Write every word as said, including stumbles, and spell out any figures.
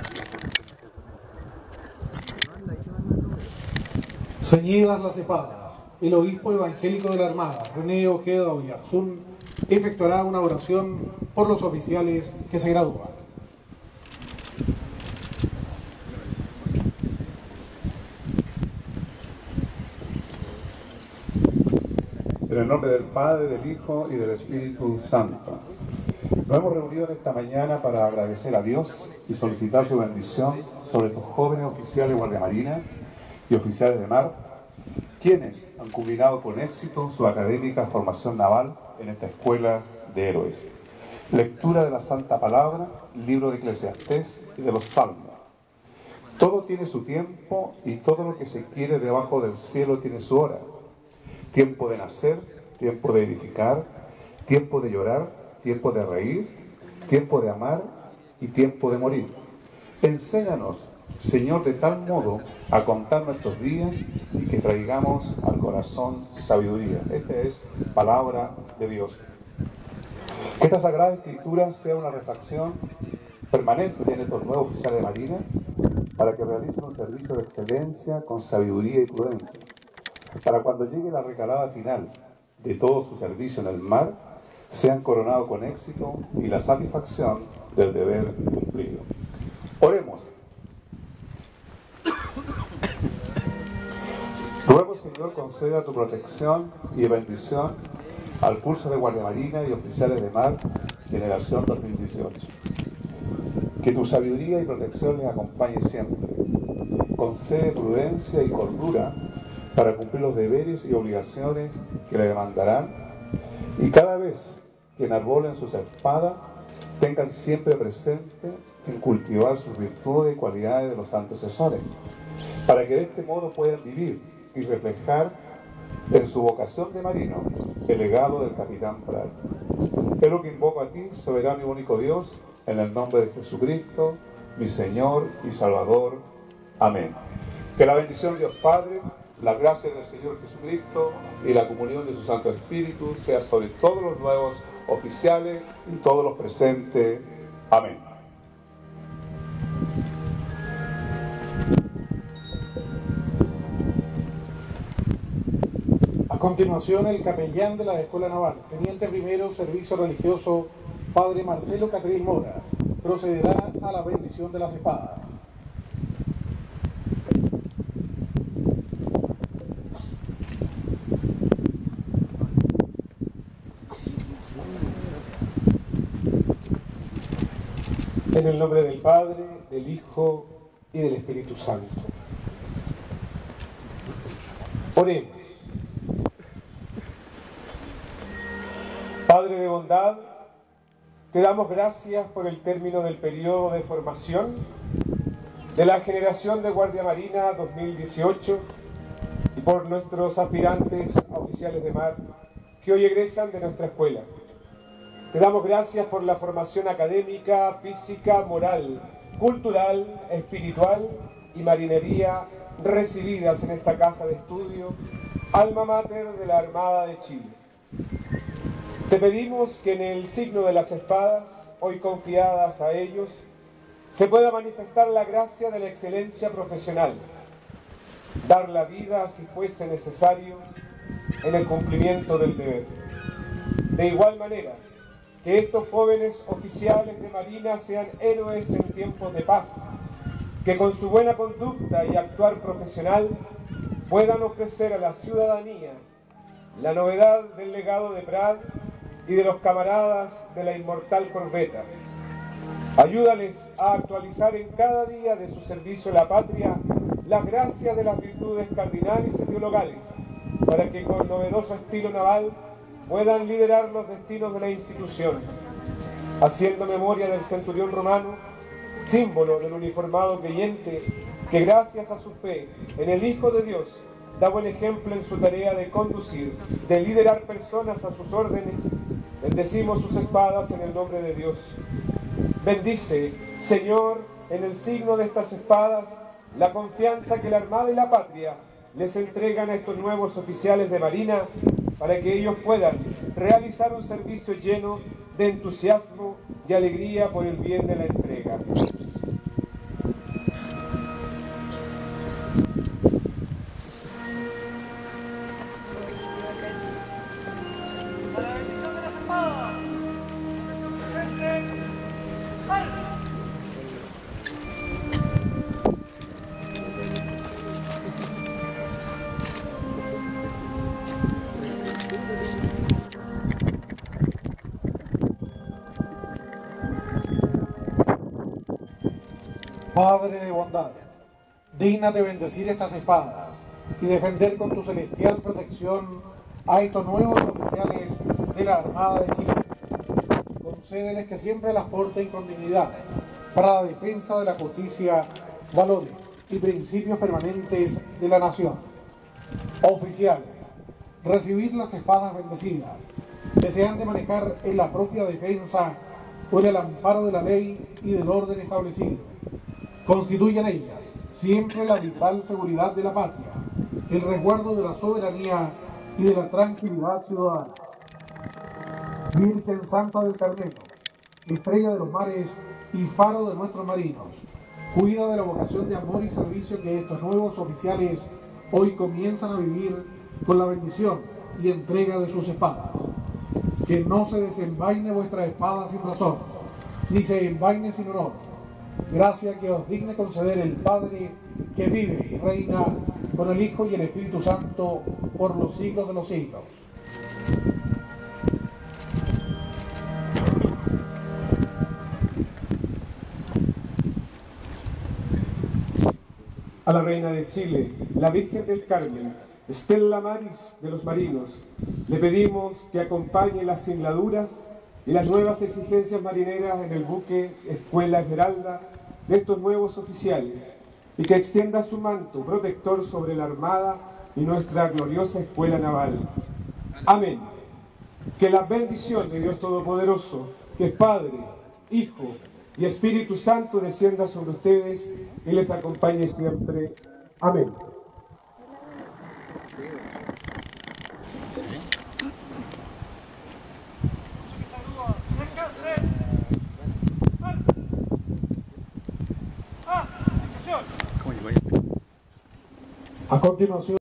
Ceñidas las espadas, el obispo evangélico de la Armada, René Ojeda Oyarzún, efectuará una oración por los oficiales que se gradúan. En el nombre del Padre, del Hijo y del Espíritu Santo. Nos hemos reunido en esta mañana para agradecer a Dios y solicitar su bendición sobre estos jóvenes oficiales de Guardia Marina y oficiales de mar, quienes han culminado con éxito su académica formación naval en esta escuela de héroes. Lectura de la Santa Palabra, libro de Eclesiastés y de los Salmos. Todo tiene su tiempo y todo lo que se quiere debajo del cielo tiene su hora. Tiempo de nacer, tiempo de edificar, tiempo de llorar, tiempo de reír, tiempo de amar y tiempo de morir. Enséñanos, Señor, de tal modo a contar nuestros días y que traigamos al corazón sabiduría. Esta es palabra de Dios. Que esta Sagrada Escritura sea una reflexión permanente en estos nuevos oficiales de Marina para que realicen un servicio de excelencia con sabiduría y prudencia. Para cuando llegue la recalada final de todo su servicio en el mar, sean coronados con éxito y la satisfacción del deber cumplido. Oremos. Ruego, Señor, conceda tu protección y bendición al curso de Guardia Marina y oficiales de mar, generación dos mil dieciocho. Que tu sabiduría y protección les acompañe siempre. Concede prudencia y cordura para cumplir los deberes y obligaciones que le demandarán, y cada vez que enarbolen sus espadas, tengan siempre presente en cultivar sus virtudes y cualidades de los antecesores, para que de este modo puedan vivir y reflejar en su vocación de marino el legado del capitán Prat. Es lo que invoco a ti, soberano y único Dios, en el nombre de Jesucristo, mi Señor y Salvador. Amén. Que la bendición de Dios Padre, la gracia del Señor Jesucristo y la comunión de su Santo Espíritu sea sobre todos los nuevos oficiales y todos los presentes. Amén. A continuación, el capellán de la Escuela Naval, teniente primero, servicio religioso, padre Marcelo Catril Mora, procederá a la bendición de las espadas. En el nombre del Padre, del Hijo y del Espíritu Santo. Oremos. Padre de bondad, te damos gracias por el término del periodo de formación de la generación de Guardia Marina dos mil dieciocho y por nuestros aspirantes a oficiales de mar que hoy egresan de nuestra escuela. Te damos gracias por la formación académica, física, moral, cultural, espiritual y marinería recibidas en esta casa de estudio, alma mater de la Armada de Chile. Te pedimos que en el signo de las espadas, hoy confiadas a ellos, se pueda manifestar la gracia de la excelencia profesional, dar la vida si fuese necesario en el cumplimiento del deber. De igual manera, que estos jóvenes oficiales de Marina sean héroes en tiempos de paz, que con su buena conducta y actuar profesional puedan ofrecer a la ciudadanía la novedad del legado de Prat y de los camaradas de la inmortal corbeta. Ayúdales a actualizar en cada día de su servicio a la patria las gracias de las virtudes cardinales y teologales, para que con novedoso estilo naval puedan liderar los destinos de la institución, haciendo memoria del centurión romano, símbolo del uniformado creyente que gracias a su fe en el Hijo de Dios da buen ejemplo en su tarea de conducir, de liderar personas a sus órdenes. Bendecimos sus espadas en el nombre de Dios. Bendice, Señor, en el signo de estas espadas, la confianza que la Armada y la Patria les entregan a estos nuevos oficiales de Marina para que ellos puedan realizar un servicio lleno de entusiasmo y alegría por el bien de la entrega. Padre de bondad, dígnate bendecir estas espadas y defender con tu celestial protección a estos nuevos oficiales de la Armada de Chile. Concédeles que siempre las porten con dignidad para la defensa de la justicia, valores y principios permanentes de la nación. Oficiales, recibid las espadas bendecidas que se han de manejar en la propia defensa por el amparo de la ley y del orden establecido. Constituyan ellas siempre la vital seguridad de la patria, el resguardo de la soberanía y de la tranquilidad ciudadana. Virgen Santa del Carmelo, estrella de los mares y faro de nuestros marinos, cuida de la vocación de amor y servicio que estos nuevos oficiales hoy comienzan a vivir con la bendición y entrega de sus espadas. Que no se desenvaine vuestra espada sin razón, ni se envaine sin honor. Gracia que os digne conceder el Padre que vive y reina con el Hijo y el Espíritu Santo por los siglos de los siglos. A la Reina de Chile, la Virgen del Carmen, Stella Maris de los marinos, le pedimos que acompañe las singladuras y las nuevas exigencias marineras en el buque Escuela Esmeralda de estos nuevos oficiales y que extienda su manto protector sobre la Armada y nuestra gloriosa Escuela Naval. Amén. Que la bendición de Dios Todopoderoso, que es Padre, Hijo y Espíritu Santo, descienda sobre ustedes y les acompañe siempre. Amén. A continuación,